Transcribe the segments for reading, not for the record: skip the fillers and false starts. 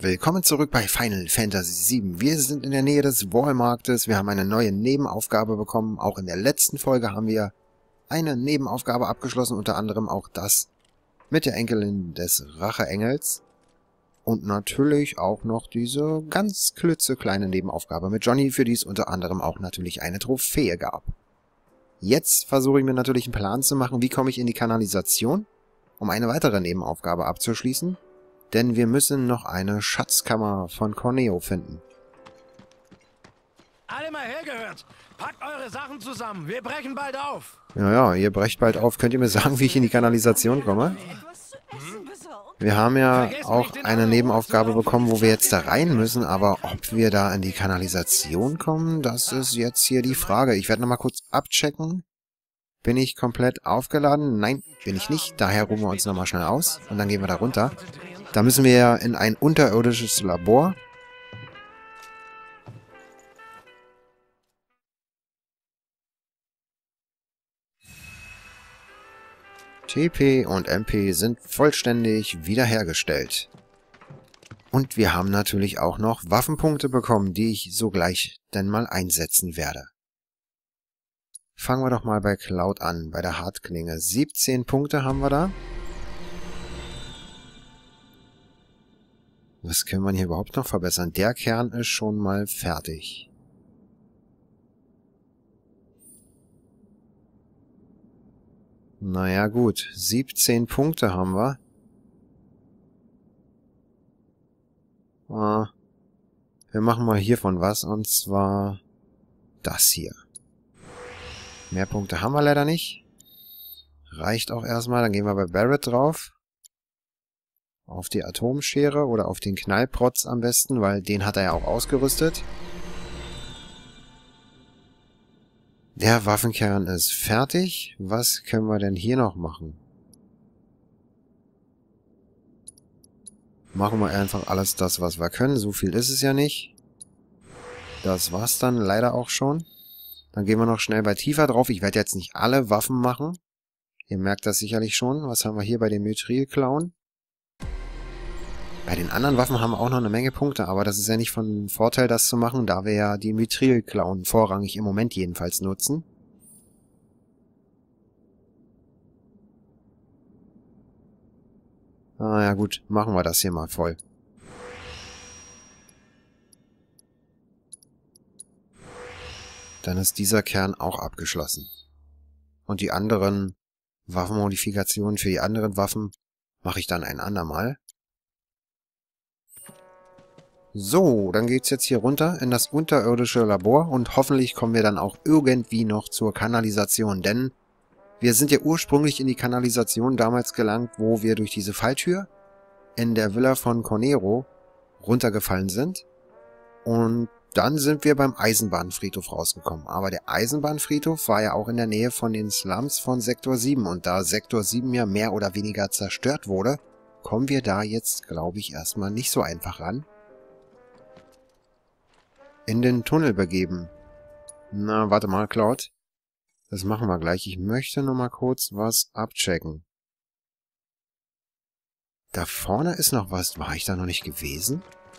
Willkommen zurück bei Final Fantasy VII. Wir sind in der Nähe des Wallmarktes. Wir haben eine neue Nebenaufgabe bekommen. Auch in der letzten Folge haben wir eine Nebenaufgabe abgeschlossen. Unter anderem auch das mit der Enkelin des Racheengels. Und natürlich auch noch diese ganz klitzekleine Nebenaufgabe mit Johnny, für die es unter anderem auch natürlich eine Trophäe gab. Jetzt versuche ich mir natürlich einen Plan zu machen, wie komme ich in die Kanalisation, um eine weitere Nebenaufgabe abzuschließen. Denn wir müssen noch eine Schatzkammer von Corneo finden. Alle mal hergehört! Packt eure Sachen zusammen, wir brechen bald auf! Ja, ihr brecht bald auf. Könnt ihr mir sagen, wie ich in die Kanalisation komme? Wir haben ja auch eine Nebenaufgabe bekommen, wo wir jetzt da rein müssen, aber ob wir da in die Kanalisation kommen, das ist jetzt hier die Frage. Ich werde nochmal kurz abchecken. Bin ich komplett aufgeladen? Nein, bin ich nicht. Daher ruhen wir uns nochmal schnell aus und dann gehen wir da runter. Da müssen wir ja in ein unterirdisches Labor. TP und MP sind vollständig wiederhergestellt. Und wir haben natürlich auch noch Waffenpunkte bekommen, die ich sogleich dann mal einsetzen werde. Fangen wir doch mal bei Cloud an, bei der Hartklinge. 17 Punkte haben wir da. Was können wir hier überhaupt noch verbessern? Der Kern ist schon mal fertig. Naja gut, 17 Punkte haben wir. Wir machen mal hiervon was, und zwar das hier. Mehr Punkte haben wir leider nicht. Reicht auch erstmal, dann gehen wir bei Barret drauf. Auf die Atomschere oder auf den Knallprotz am besten, weil den hat er ja auch ausgerüstet. Der Waffenkern ist fertig. Was können wir denn hier noch machen? Machen wir einfach alles das, was wir können. So viel ist es ja nicht. Das war's dann leider auch schon. Dann gehen wir noch schnell bei Tifa drauf. Ich werde jetzt nicht alle Waffen machen. Ihr merkt das sicherlich schon. Was haben wir hier bei dem Mithrilklauen? Bei den anderen Waffen haben wir auch noch eine Menge Punkte, aber das ist ja nicht von Vorteil, das zu machen, da wir ja die Mithrilklauen vorrangig im Moment jedenfalls nutzen. Ah ja gut, machen wir das hier mal voll. Dann ist dieser Kern auch abgeschlossen. Und die anderen Waffenmodifikationen für die anderen Waffen mache ich dann ein andermal. So, dann geht's jetzt hier runter in das unterirdische Labor und hoffentlich kommen wir dann auch irgendwie noch zur Kanalisation, denn wir sind ja ursprünglich in die Kanalisation damals gelangt, wo wir durch diese Falltür in der Villa von Corneo runtergefallen sind und dann sind wir beim Eisenbahnfriedhof rausgekommen. Aber der Eisenbahnfriedhof war ja auch in der Nähe von den Slums von Sektor 7 und da Sektor 7 ja mehr oder weniger zerstört wurde, kommen wir da jetzt, glaube ich, erstmal nicht so einfach ran. In den Tunnel begeben. Na, warte mal, Cloud. Das machen wir gleich. Ich möchte noch mal kurz was abchecken. Da vorne ist noch was. War ich da noch nicht gewesen?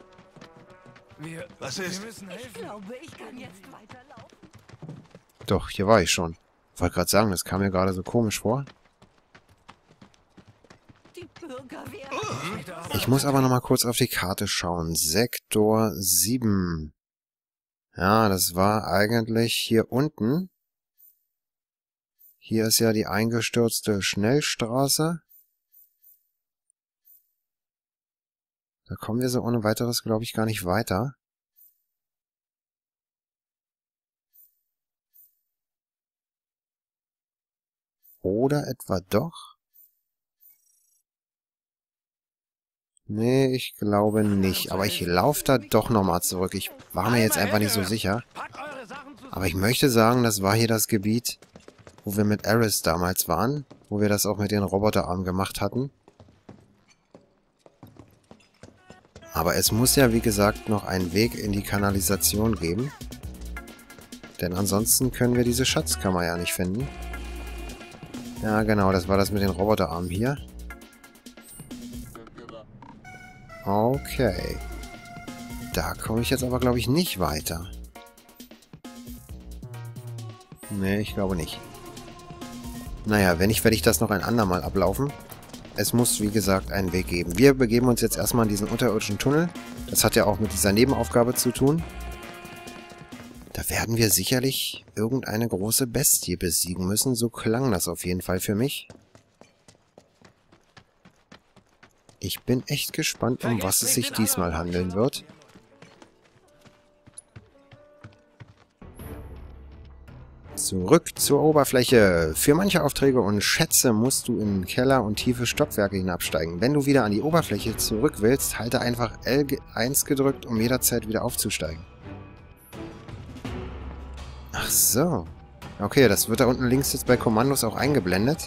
Was ist? Ich glaube, ich kann jetzt weiterlaufen. Doch, hier war ich schon. Wollte gerade sagen, das kam mir gerade so komisch vor. Die Bürgerwehr. Ich muss aber noch mal kurz auf die Karte schauen. Sektor 7. Ja, das war eigentlich hier unten. Hier ist ja die eingestürzte Schnellstraße. Da kommen wir so ohne weiteres, glaube ich, gar nicht weiter. Oder etwa doch? Nee, ich glaube nicht. Aber ich laufe da doch nochmal zurück. Ich war mir jetzt einfach nicht so sicher. Aber ich möchte sagen, das war hier das Gebiet, wo wir mit Aeris damals waren. Wo wir das auch mit den Roboterarmen gemacht hatten. Aber es muss ja, wie gesagt, noch einen Weg in die Kanalisation geben. Denn ansonsten können wir diese Schatzkammer ja nicht finden. Ja, genau, das war das mit den Roboterarmen hier. Okay. Da komme ich jetzt aber, glaube ich, nicht weiter. Nee, ich glaube nicht. Naja, wenn nicht, werde ich das noch ein andermal ablaufen. Es muss, wie gesagt, einen Weg geben. Wir begeben uns jetzt erstmal in diesen unterirdischen Tunnel. Das hat ja auch mit dieser Nebenaufgabe zu tun. Da werden wir sicherlich irgendeine große Bestie besiegen müssen. So klang das auf jeden Fall für mich. Ich bin echt gespannt, um was es sich diesmal handeln wird. Zurück zur Oberfläche. Für manche Aufträge und Schätze musst du in Keller und tiefe Stockwerke hinabsteigen. Wenn du wieder an die Oberfläche zurück willst, halte einfach L1 gedrückt, um jederzeit wieder aufzusteigen. Ach so. Okay, das wird da unten links jetzt bei Kommandos auch eingeblendet.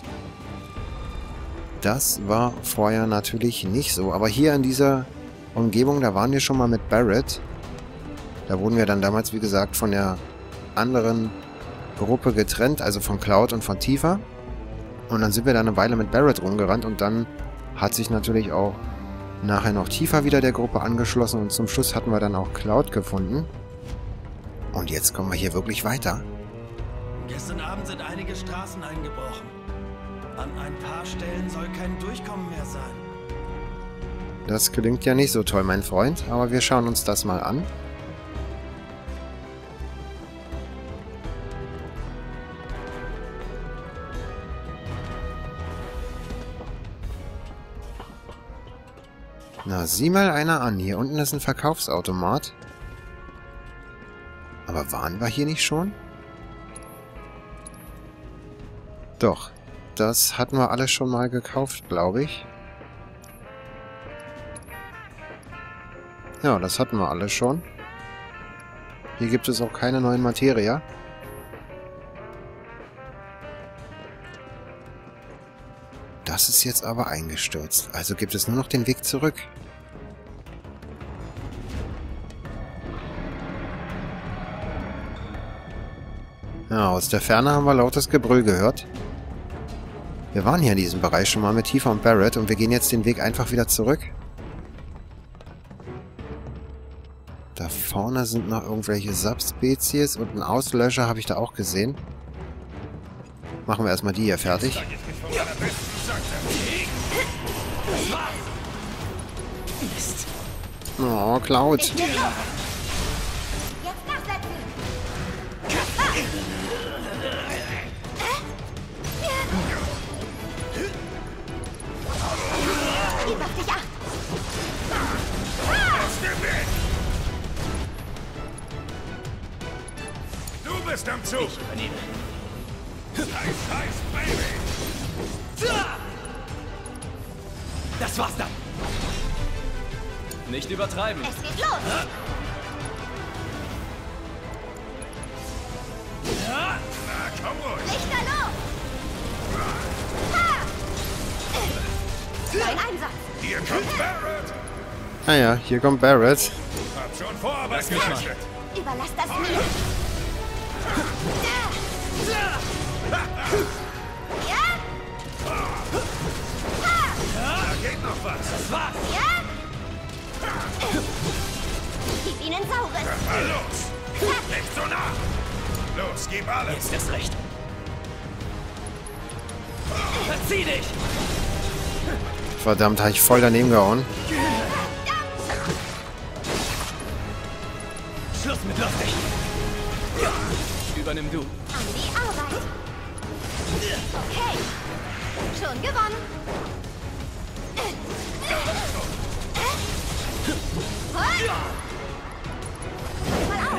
Das war vorher natürlich nicht so. Aber hier in dieser Umgebung, da waren wir schon mal mit Barret. Da wurden wir dann damals, wie gesagt, von der anderen Gruppe getrennt, also von Cloud und von Tifa. Und dann sind wir da eine Weile mit Barret rumgerannt und dann hat sich natürlich auch nachher noch Tifa wieder der Gruppe angeschlossen und zum Schluss hatten wir dann auch Cloud gefunden. Und jetzt kommen wir hier wirklich weiter. Gestern Abend sind einige Straßen eingebrochen. An ein paar Stellen soll kein Durchkommen mehr sein. Das klingt ja nicht so toll, mein Freund, aber wir schauen uns das mal an. Na, sieh mal einer an. Hier unten ist ein Verkaufsautomat. Aber waren wir hier nicht schon? Doch. Das hatten wir alles schon mal gekauft, glaube ich. Ja, das hatten wir alles schon. Hier gibt es auch keine neuen Materia. Das ist jetzt aber eingestürzt. Also gibt es nur noch den Weg zurück. Ja, aus der Ferne haben wir lautes Gebrüll gehört. Wir waren hier in diesem Bereich schon mal mit Tifa und Barret und wir gehen jetzt den Weg einfach wieder zurück. Da vorne sind noch irgendwelche Subspezies und einen Auslöscher habe ich da auch gesehen. Machen wir erstmal die hier fertig. Oh, Cloud. Jetzt nachsetzen! Gib auf dich acht! Du bist am Zug! Ich übernehme. Heiß, Baby! Das war's dann! Nicht übertreiben! Es geht los! Na, komm ruhig! Lichterloh! Ha! Dein Einsatz! Hier kommt Barret! Ah ja, hier kommt Barret. Hab schon Vorarbeit geleistet! Überlass das mir! Ja? Da geht noch was! Das war's! Ja? Gib ihnen Saures! Mal los! Nicht so nah! Los, gib alles! Jetzt erst recht! Verzieh dich! Verdammt, habe ich voll daneben gehauen. Schluss mit lustig! Übernimm du! An die Arbeit! Okay! Schon gewonnen! Mal auf!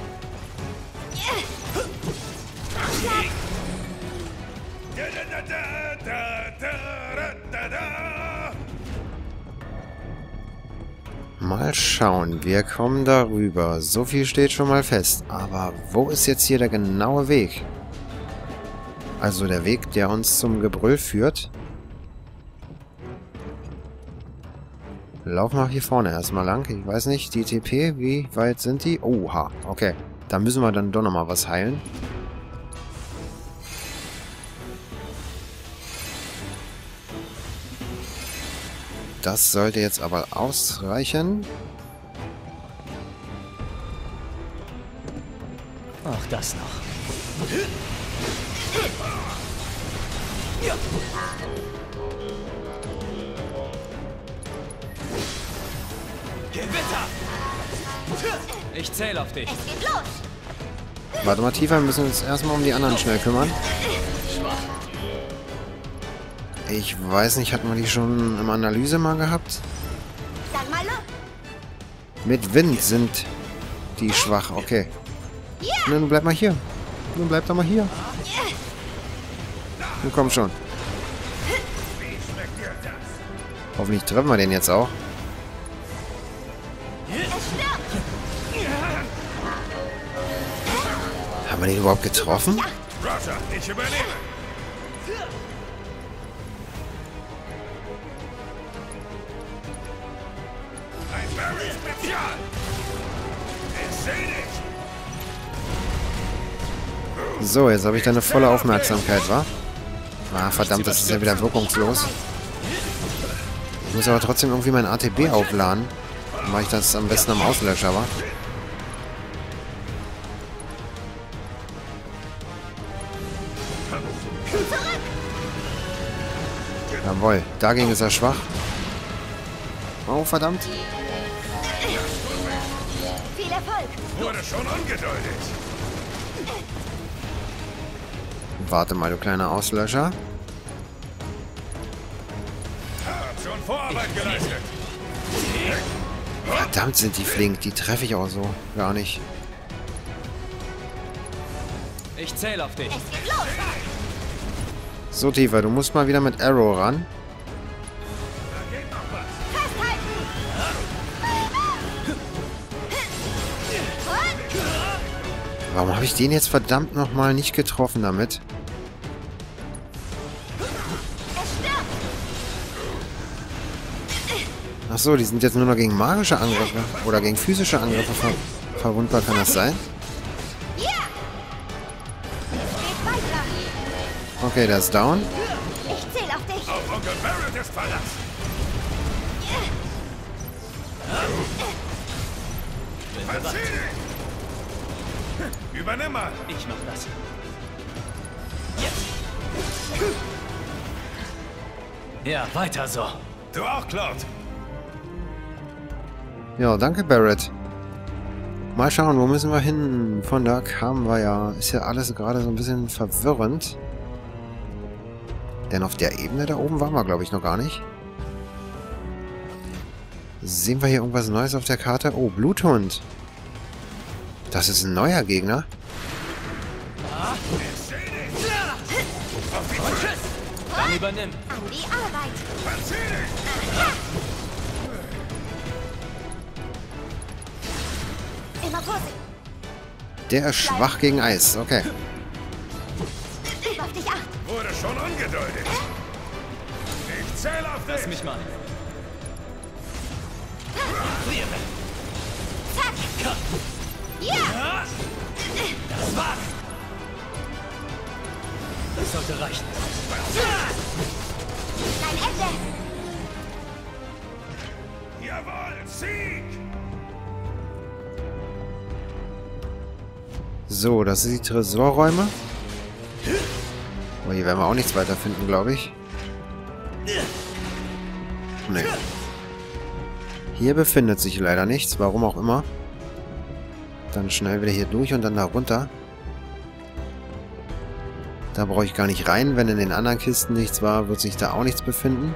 Schlag! Mal schauen, wir kommen darüber. So viel steht schon mal fest. Aber wo ist jetzt hier der genaue Weg? Also der Weg, der uns zum Gebrüll führt. Laufen wir hier vorne erstmal lang. Ich weiß nicht, die TP, wie weit sind die? Oha, okay. Da müssen wir dann doch nochmal was heilen. Das sollte jetzt aber ausreichen. Auch das noch. Gewitter! Ich zähle auf dich. Es geht los. Warte mal, Tifa, wir müssen uns erstmal um die anderen schnell kümmern. Ich weiß nicht, hatten wir die schon im Analyse mal gehabt? Dann mal los. Mit Wind sind die schwach, okay. Nun bleib mal hier. Nun bleib doch mal hier. Nun komm schon. Hoffentlich treffen wir den jetzt auch. Es stirbt. Haben wir den überhaupt getroffen? Roger, ich übernehme. Ein Barrel Spezial. Ich seh dich. So, jetzt habe ich deine volle Aufmerksamkeit, wa? Ah, verdammt, das ist ja wieder wirkungslos. Ich muss aber trotzdem irgendwie mein ATB aufladen. Dann mache ich das am besten am Auslöscher, wa? Jawohl, dagegen ist er schwach. Oh, verdammt. Viel Erfolg. Wurde schon angedeutet. Warte mal, du kleiner Auslöscher. Hab schon Vorarbeit geleistet. Verdammt, sind die flink. Die treffe ich auch so gar nicht. Ich zähle auf dich. Es geht los. So, Tifa, du musst mal wieder mit Arrow ran. Festhalten. Warum habe ich den jetzt verdammt nochmal nicht getroffen damit? Es stirbt. Ach so, die sind jetzt nur noch gegen magische Angriffe oder gegen physische Angriffe verwundbar. Kann das sein? Ja. Es geht weiter. Okay, der ist down. Ich zähle auf dich. Auf Onkel Barrett ist Verlass. Verzieh dich. Übernimm mal. Ich mach das. Jetzt. Ja, weiter so. Du auch, Cloud. Ja, danke, Barrett. Mal schauen, wo müssen wir hin? Von da kamen wir ja. Ist ja alles gerade so ein bisschen verwirrend. Denn auf der Ebene da oben waren wir, glaube ich, noch gar nicht. Sehen wir hier irgendwas Neues auf der Karte? Oh, Bluthund. Das ist ein neuer Gegner. Dann übernimm. An die Arbeit. Verzieh dich. Immer Vorsicht. Der ist schwach gegen Eis. Okay. Gib auf dich acht. Wurde schon angedeutet. Ich zähle auf Lass dich. mich mal. Zack. Ja. Das war's. Das sollte reichen. Dein Ende. Jawohl, Sieg. So, das sind die Tresorräume. Oh, hier werden wir auch nichts weiter finden, glaube ich. Nee. Hier befindet sich leider nichts, warum auch immer. Dann schnell wieder hier durch und dann da runter. Da brauche ich gar nicht rein. Wenn in den anderen Kisten nichts war, wird sich da auch nichts befinden.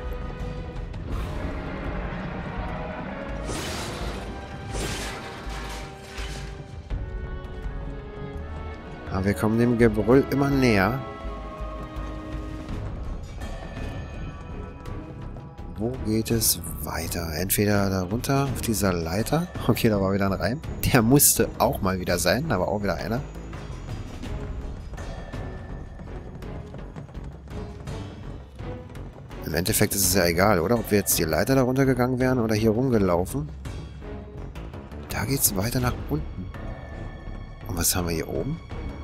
Aber wir kommen dem Gebrüll immer näher. Wo geht es weiter? Entweder da runter auf dieser Leiter. Okay, da war wieder ein Reim. Der musste auch mal wieder sein, aber auch wieder einer. Im Endeffekt ist es ja egal, oder? Ob wir jetzt die Leiter da runtergegangen wären oder hier rumgelaufen. Da geht es weiter nach unten. Und was haben wir hier oben?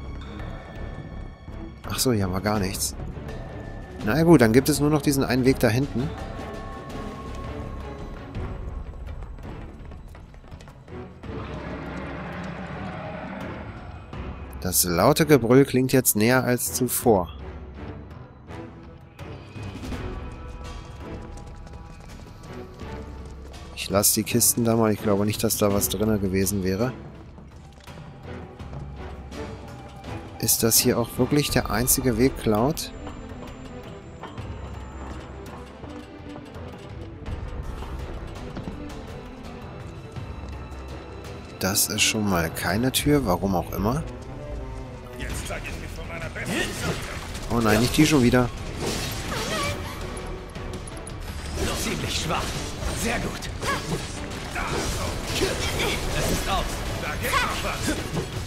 Ach so, hier haben wir gar nichts. Na gut, dann gibt es nur noch diesen einen Weg da hinten. Das laute Gebrüll klingt jetzt näher als zuvor. Ich lasse die Kisten da mal. Ich glaube nicht, dass da was drin gewesen wäre. Ist das hier auch wirklich der einzige Weg, Cloud? Das ist schon mal keine Tür, warum auch immer. Jetzt zeige ich mich von meiner besten Seite. Oh nein, nicht die schon wieder. Ziemlich schwach. Sehr gut. Es ist aus. Da geht noch was.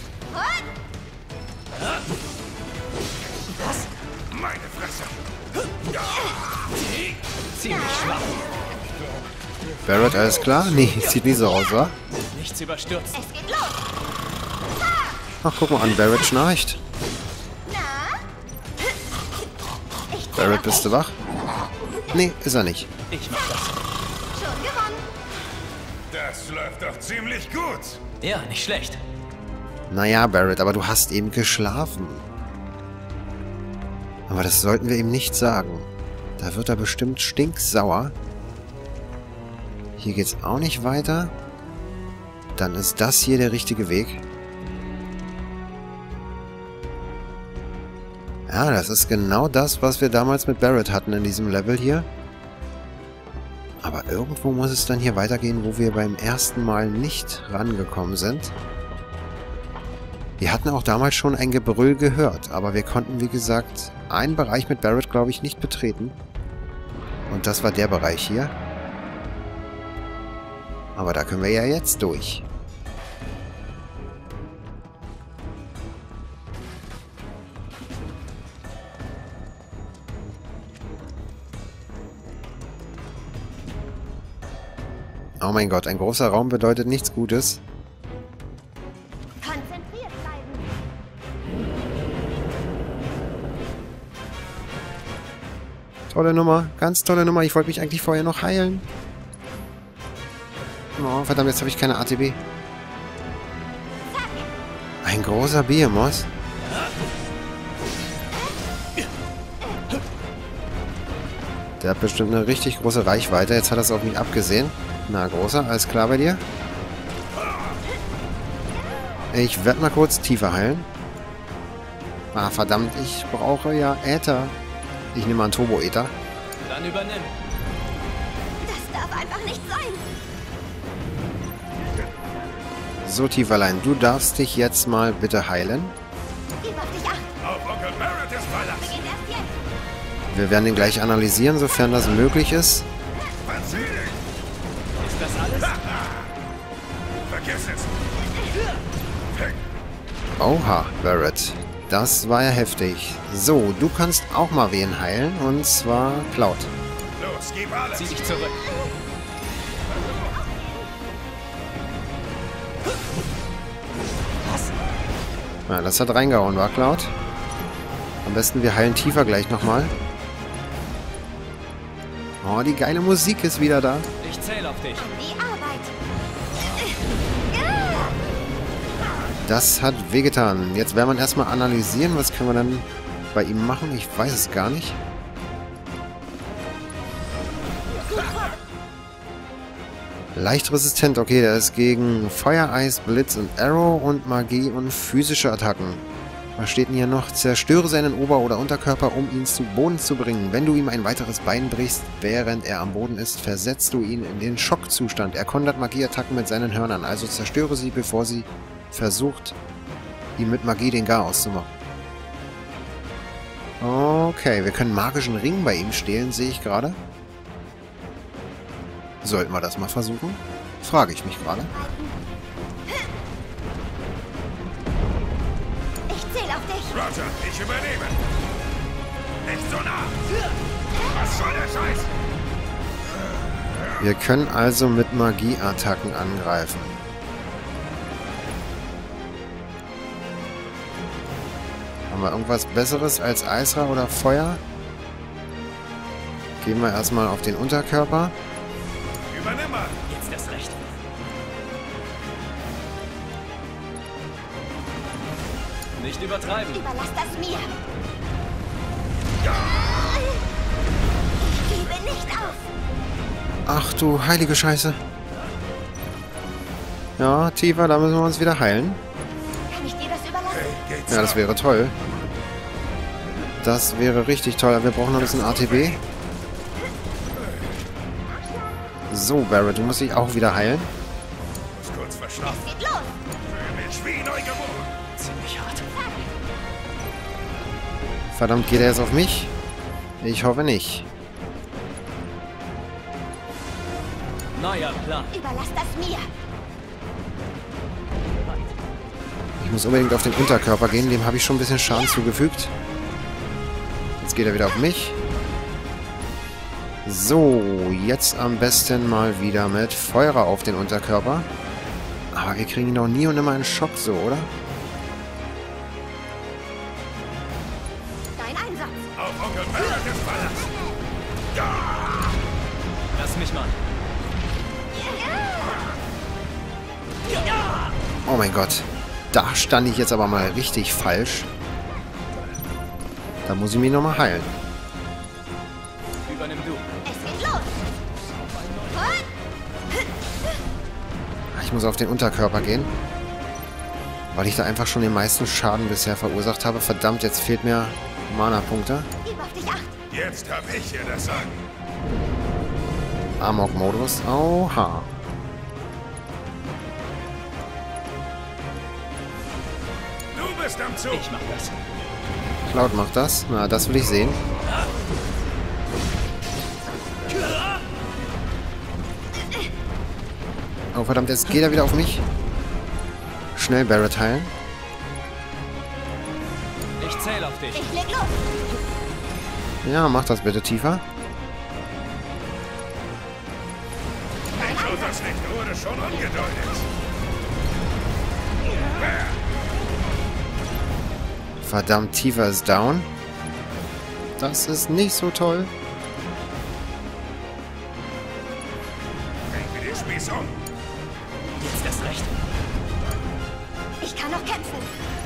Was? Meine Fresse. Ziemlich schwach. Barret, alles klar? Nee, sieht nie so aus, wa? Nichts überstürzt. Es geht los. Ach, guck mal an, Barret schnarcht. Na? Ich Barret, bist du wach? Nee, ist er nicht. Ich mach das. schon gewonnen. Das läuft doch ziemlich gut. Ja, nicht schlecht. Naja, Barret, aber du hast eben geschlafen. Aber das sollten wir ihm nicht sagen. Da wird er bestimmt stinksauer. Hier geht's auch nicht weiter. Dann ist das hier der richtige Weg. Ja, das ist genau das, was wir damals mit Barret hatten in diesem Level hier. Aber irgendwo muss es dann hier weitergehen, wo wir beim ersten Mal nicht rangekommen sind. Wir hatten auch damals schon ein Gebrüll gehört, aber wir konnten, wie gesagt, einen Bereich mit Barret, glaube ich, nicht betreten. Und das war der Bereich hier. Aber da können wir ja jetzt durch. Oh mein Gott, ein großer Raum bedeutet nichts Gutes. Konzentriert bleiben. Tolle Nummer, ganz tolle Nummer. Ich wollte mich eigentlich vorher noch heilen. Oh, verdammt, jetzt habe ich keine ATB. Ein großer Behemoth. Der hat bestimmt eine richtig große Reichweite. Jetzt hat er es auf mich abgesehen. Na, großer, alles klar bei dir? Ich werde mal kurz tiefer heilen. Ah, verdammt, ich brauche ja Äther. Ich nehme mal einen Turbo-Äther. Dann übernimm. Das darf einfach nicht sein. So, Tieferlein, du darfst dich jetzt mal bitte heilen. Gib auf dich acht. Auf Onkel Barret ist Verlass. Beginnt erst jetzt. Wir werden ihn gleich analysieren, sofern das möglich ist. Verzieh dich. Ist das alles? Vergiss es. Oha, Barret. Das war ja heftig. So, du kannst auch mal wen heilen, und zwar Cloud. Los, gib alles. Zieh dich zurück. Was? Ja, das hat reingehauen, war Cloud. Am besten wir heilen tiefer gleich nochmal. Oh, die geile Musik ist wieder da. Ich zähle auf dich. Die Arbeit. Das hat wehgetan. Jetzt werden wir erstmal analysieren. Was können wir dann bei ihm machen? Ich weiß es gar nicht. Leicht resistent. Okay, der ist gegen Feuer, Eis, Blitz und Arrow und Magie und physische Attacken. Was steht denn hier noch? Zerstöre seinen Ober- oder Unterkörper, um ihn zu Boden zu bringen. Wenn du ihm ein weiteres Bein brichst, während er am Boden ist, versetzt du ihn in den Schockzustand. Er kontert Magieattacken mit seinen Hörnern. Also zerstöre sie, bevor sie versucht, ihm mit Magie den Garaus zu machen. Okay, wir können magischen Ring bei ihm stehlen, sehe ich gerade. Sollten wir das mal versuchen? Frage ich mich gerade. Ich zähle auf dich. Roger, ich übernehme. Nicht so nah. Was soll der Scheiß? Wir können also mit Magieattacken angreifen. Haben wir irgendwas Besseres als Eisra oder Feuer? Gehen wir erstmal auf den Unterkörper. Übernimm mal. Jetzt erst recht. Nicht übertreiben. Überlass das mir. Ich gebe nicht auf. Ach du heilige Scheiße. Ja, Tifa, da müssen wir uns wieder heilen. Kann ich dir das überlassen? Geht's Ja, das wäre toll. Das wäre richtig toll. Wir brauchen noch ein bisschen ATB. So, Barret, du musst dich auch wieder heilen. Muss kurz verschlafen. Es geht los. Fühl mich wie neugeboren. Ziemlich hart. Verdammt, geht er jetzt auf mich? Ich hoffe nicht. Neuer Plan. Überlass das mir. Ich muss unbedingt auf den Unterkörper gehen. Dem habe ich schon ein bisschen Schaden zugefügt. Jetzt geht er wieder auf mich. So, jetzt am besten mal wieder mit Feuer auf den Unterkörper. Aber wir kriegen ihn doch nie und immer einen Schock so, oder? Dein Einsatz. Auf Onkel Barret ist Verlass. Lass mich mal. Oh mein Gott. Da stand ich jetzt aber mal richtig falsch. Da muss ich mich nochmal heilen. Übernimm du. Es geht los. Ich muss auf den Unterkörper gehen. Weil ich da einfach schon den meisten Schaden bisher verursacht habe. Verdammt, jetzt fehlt mir Mana-Punkte. Gib auf dich acht. Jetzt hab ich hier das Sagen. Amok-Modus. Oha. Du bist am Zug. Ich mach das. Cloud macht das. Na, das will ich sehen. Oh, verdammt, jetzt geht er wieder auf mich. Schnell Barret heilen. Ich zähle auf dich. Ich leg los. Ja, mach das bitte tiefer. Ich tue das nicht, wurde schon angedeutet. Verdammt, Tifa ist down. Das ist nicht so toll. Bring mir den Spieß um. Jetzt erst recht. Ich kann noch kämpfen.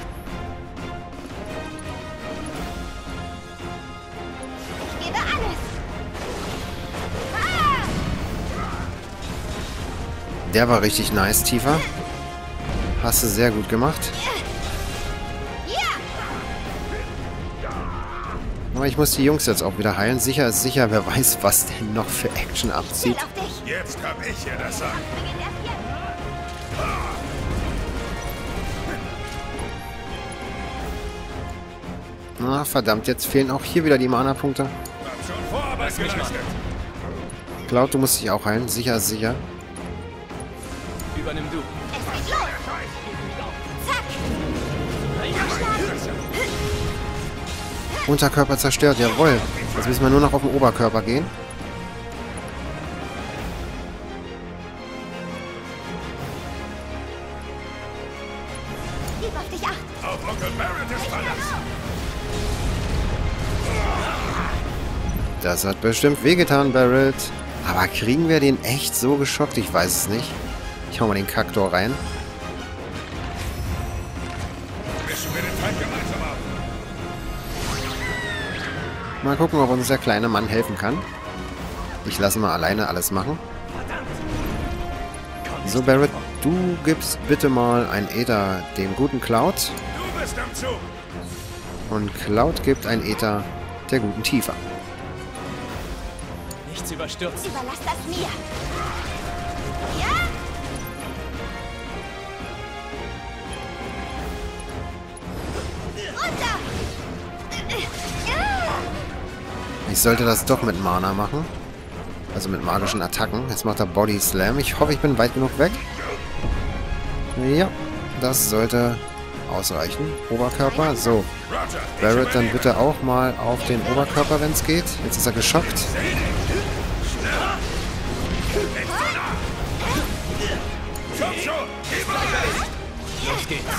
Ich gebe alles. Ah! Der war richtig nice, Tifa. Hast du sehr gut gemacht. Ja! Aber ich muss die Jungs jetzt auch wieder heilen. Sicher ist sicher, wer weiß, was denn noch für Action Zähl abzieht. auf dich. Jetzt hab ich hier das Sagen. Beginn erst jetzt. Na, verdammt, jetzt fehlen auch hier wieder die Mana-Punkte. Hab schon Vorarbeit geleistet. Cloud, du musst dich auch heilen. Sicher ist sicher. Übernimm du. Es geht los. Zack. Unterkörper zerstört, jawohl. Jetzt müssen wir nur noch auf den Oberkörper gehen. Gib auf dich acht. Auf Onkel Barret ist Verlass. Das hat bestimmt wehgetan, Barret. Aber kriegen wir den echt so geschockt? Ich weiß es nicht. Ich hau mal den Kaktor rein. Mischen wir den Feind gemeinsam ab. Mal gucken, ob uns der kleine Mann helfen kann. Ich lasse mal alleine alles machen. So, Barret, du gibst bitte mal ein Äther dem guten Cloud. Du bist am Zug. Und Cloud gibt ein Äther der guten Tifa. Nichts überstürzen. Überlass das mir. Ja? Runter! Ich sollte das doch mit Mana machen. Also mit magischen Attacken. Jetzt macht er Body Slam. Ich hoffe, ich bin weit genug weg. Ja, das sollte ausreichen. Oberkörper. So, Roger. Barret dann bitte auch mal auf den Oberkörper, wenn es geht. Jetzt ist er geschockt. Nicht so nah. Komm schon. Gib alles. Los geht's.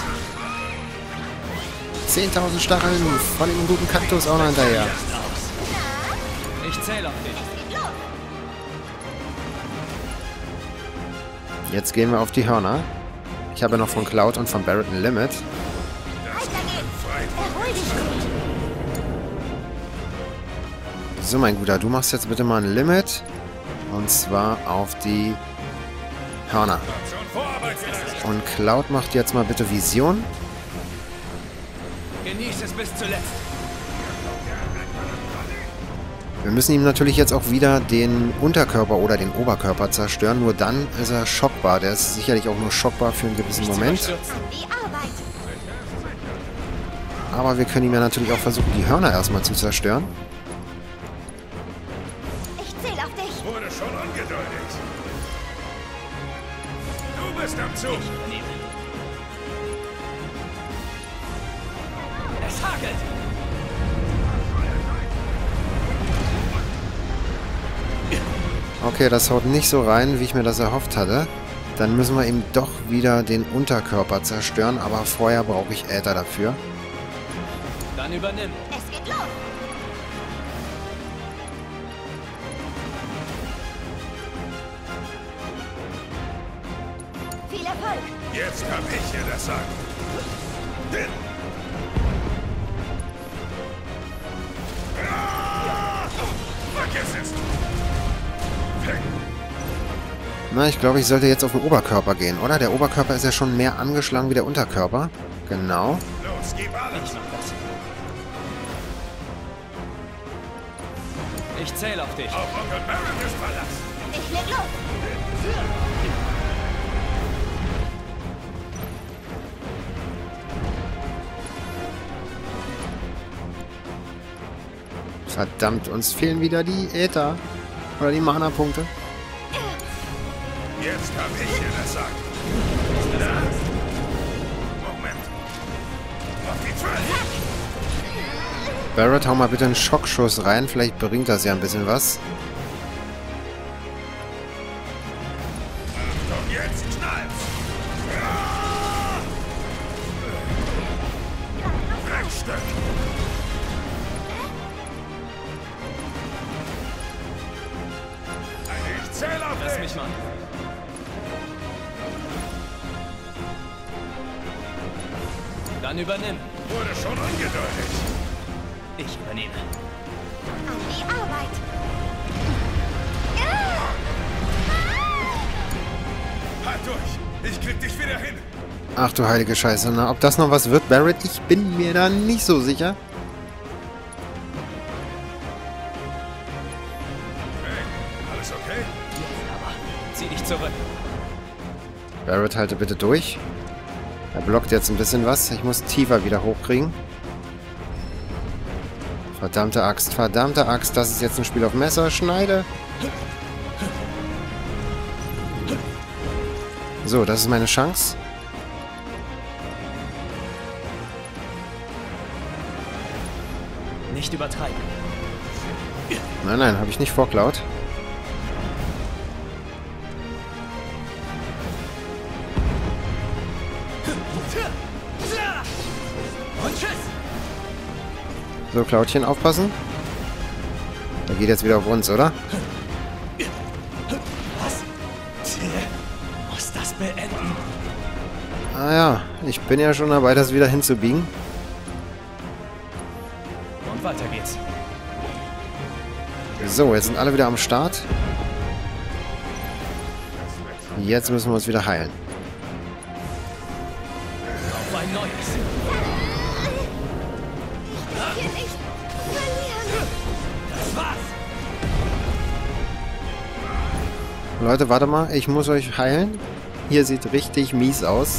10.000 Stacheln von dem guten Kaktus auch noch hinterher. Ich zähle auf dich. Jetzt gehen wir auf die Hörner. Ich habe noch von Cloud und von Barret ein Limit. Weiter geht's. Erhol dich gut. So, mein Guter, du machst jetzt bitte mal ein Limit. Und zwar auf die Hörner. Schon Vorarbeit geleistet. Und Cloud macht jetzt mal bitte Vision. Genieß es bis zuletzt. Wir müssen ihm natürlich jetzt auch wieder den Unterkörper oder den Oberkörper zerstören. Nur dann ist er schockbar. Der ist sicherlich auch nur schockbar für einen gewissen Moment. Überstürzen. An die Arbeit. Aber wir können ihm ja natürlich auch versuchen, die Hörner erstmal zu zerstören. Ich zähle auf dich. Wurde schon ungeduldig. Du bist am Zug. Es hagelt. Okay, das haut nicht so rein, wie ich mir das erhofft hatte. Dann müssen wir ihm doch wieder den Unterkörper zerstören, aber vorher brauche ich Äther dafür. Dann übernimm. Es geht los. Viel Erfolg. Jetzt kann ich dir das sagen. Hin. Ah! Vergiss es. Weg. Na, ich glaube, ich sollte jetzt auf den Oberkörper gehen, oder? Der Oberkörper ist ja schon mehr angeschlagen wie der Unterkörper. Genau. Los, gib alles. Ich mach das. Ich zähle auf dich. Auf Onkel Barrett ist Verlass. Ich leg los. Verdammt, uns fehlen wieder die Äther. Oder die Mana-Punkte. Jetzt kann ich dir das sagen. Da. Moment. Auf die 12. Barrett, hau mal bitte einen Schockschuss rein. Vielleicht bringt das ja ein bisschen was. Achtung, jetzt knallt's. Dreckstück. Ich zähle auf Lass dich. mich mal. Dann übernimm. Wurde schon ungeduldig. Ich übernehme. An die Arbeit. Halt durch. Ich krieg dich wieder hin. Ach du heilige Scheiße. Na, ob das noch was wird, Barrett? Ich bin mir da nicht so sicher. Hey, alles okay? Aber zieh dich zurück. Barrett, halte bitte durch. Er blockt jetzt ein bisschen was. Ich muss tiefer wieder hochkriegen. Verdammte Axt, verdammte Axt. Das ist jetzt ein Spiel auf Messer. Schneide. So, das ist meine Chance. Nicht übertreiben. Nein, nein, habe ich nicht vor, Cloud. Und tschüss. So, Cloudchen, aufpassen. Der geht jetzt wieder auf uns, oder? Was? Muss das beenden? Ah ja, ich bin ja schon dabei, das wieder hinzubiegen. Und weiter geht's. So, jetzt sind alle wieder am Start. Jetzt müssen wir uns wieder heilen. Auf ein neues. Hier nicht verlieren. Das war's. Leute, warte mal, ich muss euch heilen. Hier sieht richtig mies aus.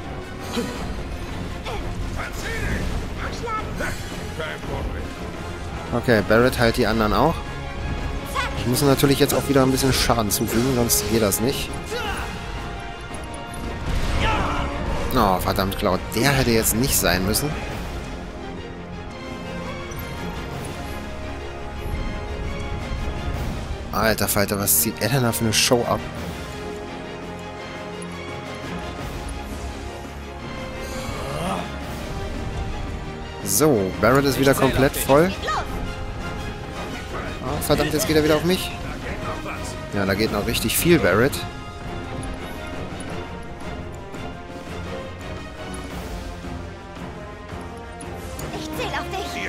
Kein Problem. Okay, Barrett heilt die anderen auch. Ich muss natürlich jetzt auch wieder ein bisschen Schaden zufügen, sonst geht das nicht. Oh, verdammt, Cloud. Der hätte jetzt nicht sein müssen. Alter Falter, was zieht er denn da für eine Show ab? So, Barrett ist wieder komplett voll. Oh, verdammt, jetzt geht er wieder auf mich. Ja, da geht noch richtig viel, Barrett.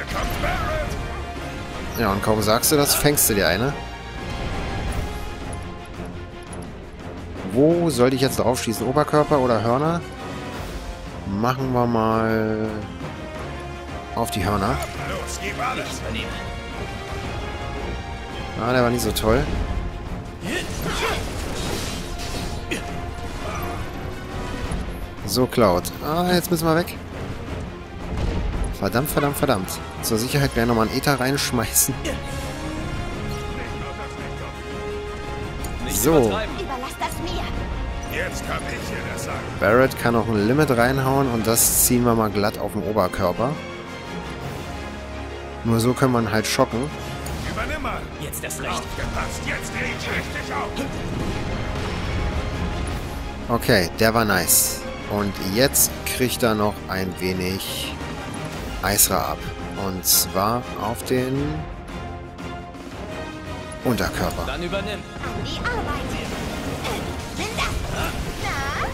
Hier kommt Barrett! Ja, und kaum sagst du das, fängst du dir eine. Wo sollte ich jetzt drauf schießen? Oberkörper oder Hörner? Machen wir mal auf die Hörner. Los, gib alles! Ah, der war nicht so toll. So, Cloud. Ah, jetzt müssen wir weg. Verdammt, verdammt, verdammt. Zur Sicherheit gleich nochmal einen Ether reinschmeißen. Nicht So. übertreiben. Überlass das mir. Jetzt kann ich hier das sagen. Barrett kann auch ein Limit reinhauen und das ziehen wir mal glatt auf den Oberkörper. Nur so können wir ihn halt schocken. Übernimm mal! Jetzt erst recht. Aufgepasst, jetzt dreh ich richtig auf! Okay, der war nice. Und jetzt kriegt er noch ein wenig Eisra ab. Und zwar auf den Unterkörper. Dann übernimm. An die Arbeit. Linda. Na?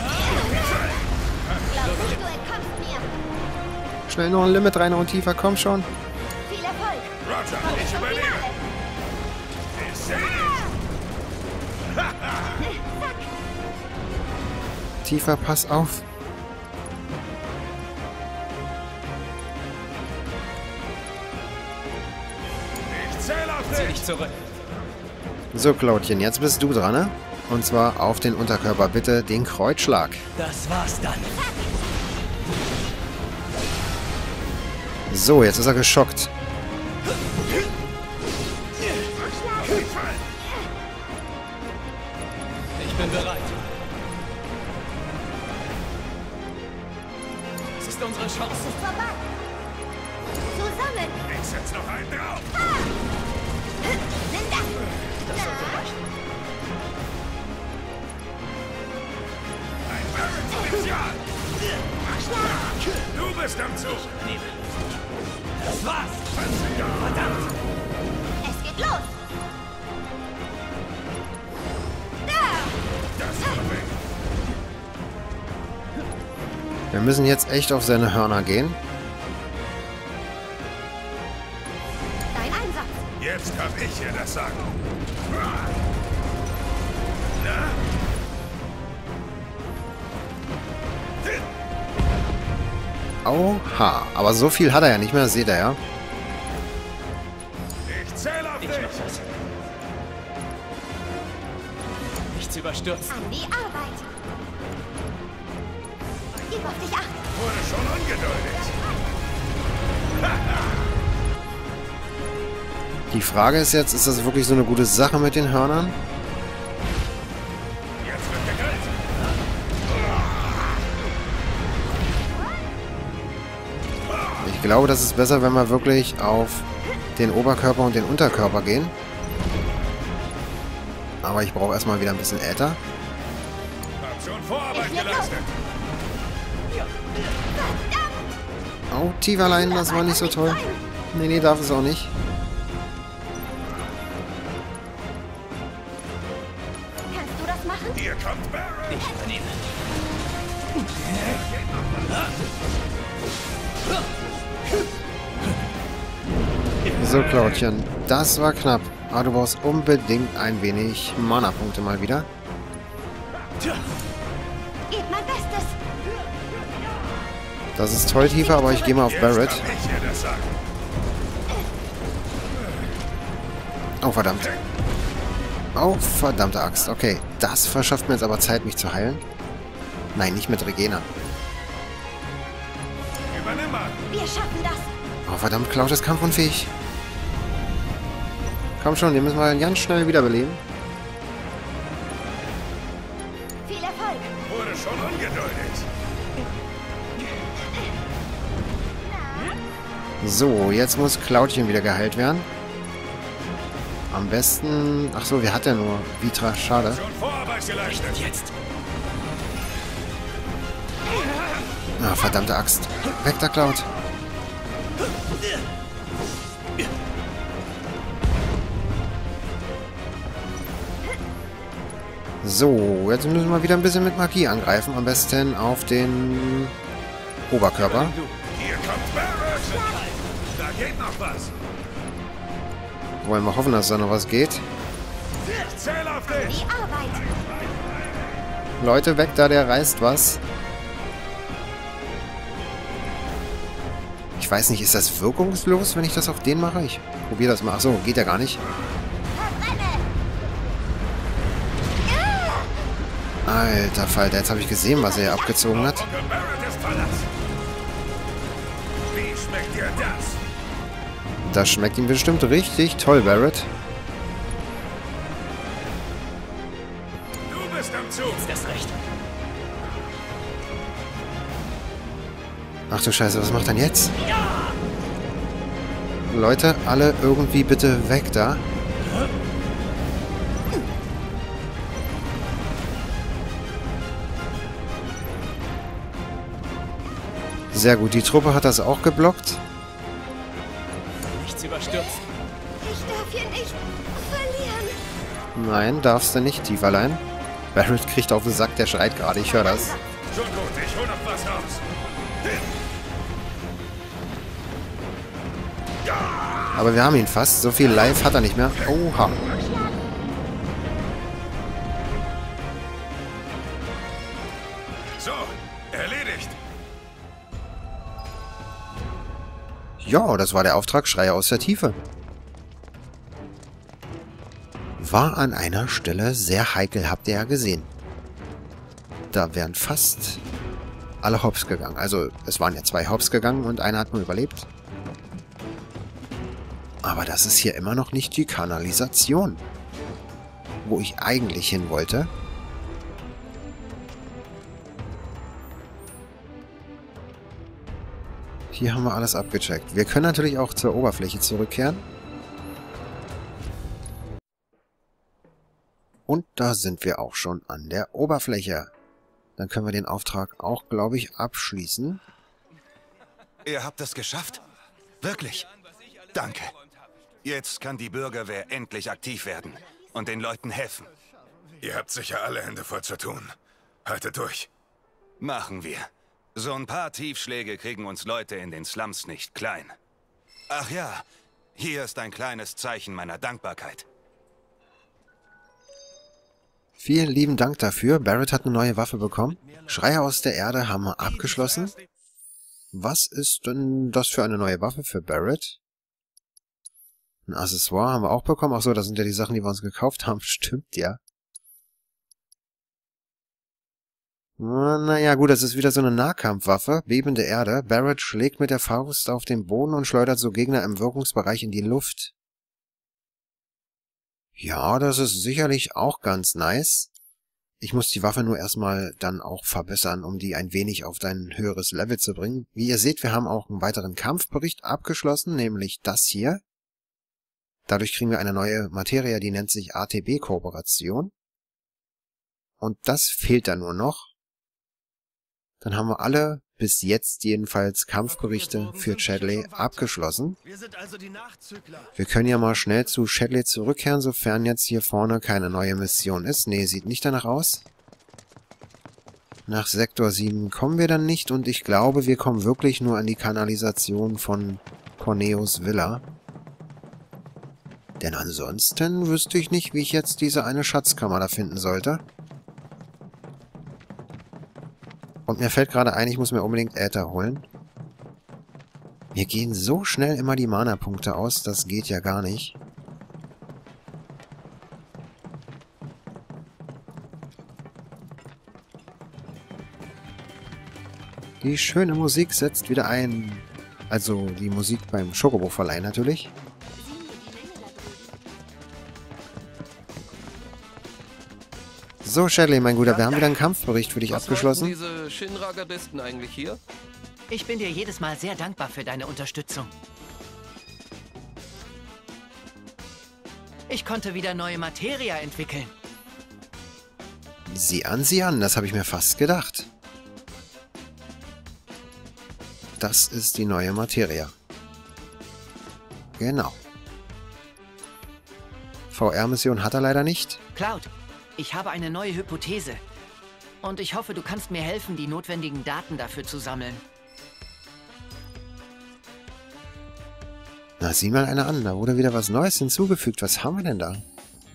Glaub nicht, du entkommst mir. Schnell noch ein Limit rein und tiefer, komm schon. Viel Erfolg. Roger, Komm ich zum übernehme! Finale. Ich seh dich! Zack. Tiefer, pass auf. Ich zähl auf Zieh dich! dich zurück. So, Claudchen, jetzt bist du dran, ne? Und zwar auf den Unterkörper. Bitte den Kreuzschlag. Das war's dann. So, jetzt ist er geschockt. Ich bin bereit. Es ist unsere Chance. Es ist vorbei. Zusammen. Ich setz noch einen drauf! Linda. Das sollte reichen. Ein Barrett-Spezial! Du bist am Zug! Das war's. Verdammt! Es geht los. Da. Das war weg! Wir müssen jetzt echt auf seine Hörner gehen. Dein Einsatz. Jetzt kann ich hier das sagen. Na? Oha, aber so viel hat er ja nicht mehr, seht ihr ja. Ich zähl auf Ich dich! mach das. Nichts überstürzen. An die Arbeit. Gib auf dich acht. Wurde schon ungeduldig. Die Frage ist jetzt, ist das wirklich so eine gute Sache mit den Hörnern? Jetzt wird gegrillt. Ich glaube, das ist besser, wenn wir wirklich auf den Oberkörper und den Unterkörper gehen. Aber ich brauche erstmal wieder ein bisschen Äther. Hab schon Vorarbeit Ich leg los. geleistet. Verdammt. Oh, tiefer Lein, das war nicht so toll. Nee, nee, darf es auch nicht. Kannst du das machen? Hier kommt Barrett. Ich übernehme. So, Claudchen, das war knapp. Aber du brauchst unbedingt ein wenig Mana-Punkte mal wieder. Gib mein Bestes. Das ist toll, tiefer, aber ich gehe mal auf Jetzt Barrett. kann ich hier das sagen. Oh, verdammt. Oh, verdammte Axt. Okay, das verschafft mir jetzt aber Zeit, mich zu heilen. Nein, nicht mit Regena. Übernimm mal. Wir schaffen das. Oh, verdammt, Cloud ist kampfunfähig. Komm schon, den müssen wir ganz schnell wiederbeleben. Viel Erfolg. Wurde schon ungeduldig. So, jetzt muss Claudchen wieder geheilt werden. Am besten... Ach so, wer hat der nur? Vitra, schade. Schon Vorarbeit geleistet. Jetzt. Ah, verdammte Axt. Weg da, Cloud. So, jetzt müssen wir wieder ein bisschen mit Magie angreifen. Am besten auf den Oberkörper. Du. Hier kommt Barrett. Da Geht noch was. Wollen wir hoffen, dass da noch was geht. Ich zähle auf dich. Die Arbeit. Leute, weg da, der reißt was. Ich weiß nicht, ist das wirkungslos, wenn ich das auf den mache? Ich probiere das mal. Achso, geht ja gar nicht. Alter Falter, jetzt habe ich gesehen, was er hier abgezogen hat. Onkel Barrett ist verlassen. Wie schmeckt dir das? Das schmeckt ihm bestimmt richtig toll, Barrett. Du bist am Zug. Jetzt erst recht. Ach du Scheiße, was macht er denn jetzt? Leute, alle irgendwie bitte weg da. Sehr gut, die Truppe hat das auch geblockt. Nichts überstürzen. Ich darf hier nicht verlieren. Nein, darfst du nicht, Tieferlein. Barrett kriegt auf den Sack, der schreit gerade, ich höre das. Schon gut, ich hol noch was raus. Aber wir haben ihn fast, so viel Life hat er nicht mehr. Oha. So, erledigt. Ja, das war der Auftrag Schreier aus der Tiefe. War an einer Stelle sehr heikel, habt ihr ja gesehen. Da wären fast alle hops gegangen. Also, es waren ja 2 hops gegangen und einer hat nur überlebt. Aber das ist hier immer noch nicht die Kanalisation, wo ich eigentlich hin wollte. Hier haben wir alles abgecheckt. Wir können natürlich auch zur Oberfläche zurückkehren. Und da sind wir auch schon an der Oberfläche. Dann können wir den Auftrag auch, glaube ich, abschließen. Ihr habt es geschafft? Wirklich? Danke. Jetzt kann die Bürgerwehr endlich aktiv werden und den Leuten helfen. Ihr habt sicher alle Hände voll zu tun. Haltet durch. Machen wir. So ein paar Tiefschläge kriegen uns Leute in den Slums nicht klein. Ach ja, hier ist ein kleines Zeichen meiner Dankbarkeit. Vielen lieben Dank dafür. Barrett hat eine neue Waffe bekommen. Schreier aus der Erde haben wir abgeschlossen. Was ist denn das für eine neue Waffe für Barrett? Ein Accessoire haben wir auch bekommen. Achso, das sind ja die Sachen, die wir uns gekauft haben. Stimmt ja. Naja, gut, das ist wieder so eine Nahkampfwaffe. Bebende Erde. Barrett schlägt mit der Faust auf den Boden und schleudert so Gegner im Wirkungsbereich in die Luft. Ja, das ist sicherlich auch ganz nice. Ich muss die Waffe nur erstmal dann auch verbessern, um die ein wenig auf ein höheres Level zu bringen. Wie ihr seht, wir haben auch einen weiteren Kampfbericht abgeschlossen, nämlich das hier. Dadurch kriegen wir eine neue Materie, die nennt sich ATB-Kooperation. Und das fehlt dann nur noch. Dann haben wir alle, bis jetzt jedenfalls, Kampfberichte für Chadley abgeschlossen. Wir sind also die Nachzügler. Wir können ja mal schnell zu Chadley zurückkehren, sofern jetzt hier vorne keine neue Mission ist. Nee, sieht nicht danach aus. Nach Sektor 7 kommen wir dann nicht und ich glaube, wir kommen wirklich nur an die Kanalisation von Corneos Villa. Denn ansonsten wüsste ich nicht, wie ich jetzt diese eine Schatzkammer da finden sollte. Und mir fällt gerade ein, ich muss mir unbedingt Äther holen. Mir gehen so schnell immer die Mana-Punkte aus, das geht ja gar nicht. Die schöne Musik setzt wieder ein. Also die Musik beim Schokobo-Verleih natürlich. So, Chadley, mein Guter, wir haben wieder einen Kampfbericht für dich abgeschlossen. Was wollten diese Shinra-Gardisten eigentlich hier? Ich bin dir jedes Mal sehr dankbar für deine Unterstützung. Ich konnte wieder neue Materia entwickeln. Sieh an, das habe ich mir fast gedacht. Das ist die neue Materia. Genau. VR-Mission hat er leider nicht. Cloud, ich habe eine neue Hypothese. Und ich hoffe, du kannst mir helfen, die notwendigen Daten dafür zu sammeln. Na, sieh mal eine an. Da wurde wieder was Neues hinzugefügt. Was haben wir denn da?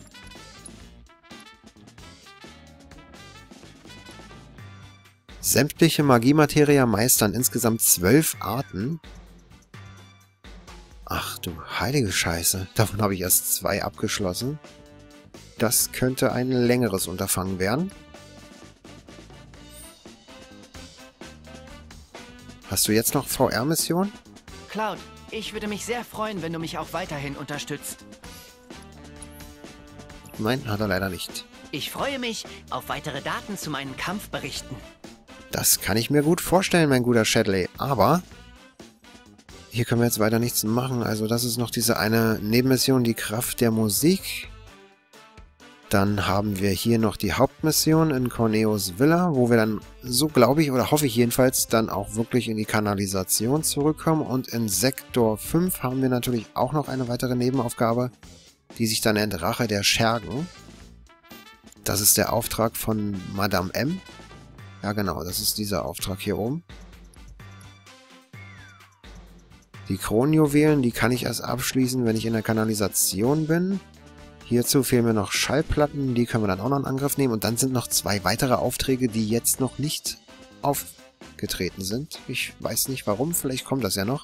Sämtliche Magiemateria meistern. Insgesamt 12 Arten. Ach du heilige Scheiße. Davon habe ich erst 2 abgeschlossen. Das könnte ein längeres Unterfangen werden. Hast du jetzt noch VR-Mission? Cloud, ich würde mich sehr freuen, wenn du mich auch weiterhin unterstützt. Nein, hat er leider nicht. Ich freue mich auf weitere Daten zu meinen Kampfberichten. Das kann ich mir gut vorstellen, mein guter Shadley. Aber hier können wir jetzt weiter nichts machen. Also das ist noch diese eine Nebenmission, die Kraft der Musik. Dann haben wir hier noch die Hauptmission in Corneos Villa, wo wir dann, so glaube ich, oder hoffe ich jedenfalls, dann auch wirklich in die Kanalisation zurückkommen. Und in Sektor 5 haben wir natürlich auch noch eine weitere Nebenaufgabe, die sich dann nennt Rache der Schergen. Das ist der Auftrag von Madame M. Ja genau, das ist dieser Auftrag hier oben. Die Kronjuwelen, die kann ich erst abschließen, wenn ich in der Kanalisation bin. Hierzu fehlen mir noch Schallplatten, die können wir dann auch noch in Angriff nehmen. Und dann sind noch 2 weitere Aufträge, die jetzt noch nicht aufgetreten sind. Ich weiß nicht warum, vielleicht kommt das ja noch.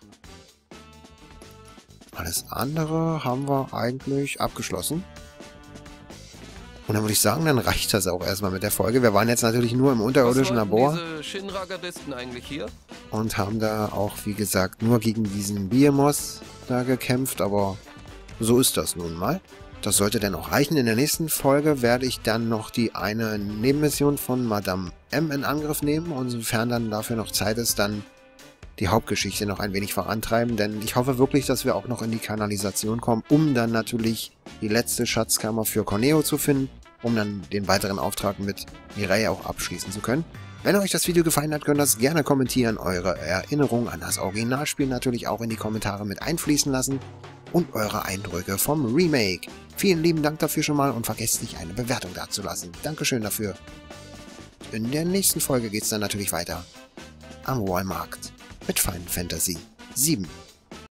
Alles andere haben wir eigentlich abgeschlossen. Und dann würde ich sagen, dann reicht das auch erstmal mit der Folge. Wir waren jetzt natürlich nur im unterirdischen Labor. Diese Shinra-Gardisten eigentlich hier? Und haben da auch, wie gesagt, nur gegen diesen Behemoth da gekämpft. Aber so ist das nun mal. Das sollte dann auch reichen. In der nächsten Folge werde ich dann noch die eine Nebenmission von Madame M in Angriff nehmen. Und sofern dann dafür noch Zeit ist, dann die Hauptgeschichte noch ein wenig vorantreiben. Denn ich hoffe wirklich, dass wir auch noch in die Kanalisation kommen, um dann natürlich die letzte Schatzkammer für Corneo zu finden, um dann den weiteren Auftrag mit Mireille auch abschließen zu können. Wenn euch das Video gefallen hat, könnt ihr das gerne kommentieren. Eure Erinnerungen an das Originalspiel natürlich auch in die Kommentare mit einfließen lassen. Und eure Eindrücke vom Remake. Vielen lieben Dank dafür schon mal und vergesst nicht, eine Bewertung dazulassen. Dankeschön dafür. In der nächsten Folge geht es dann natürlich weiter am Walmart mit Final Fantasy 7.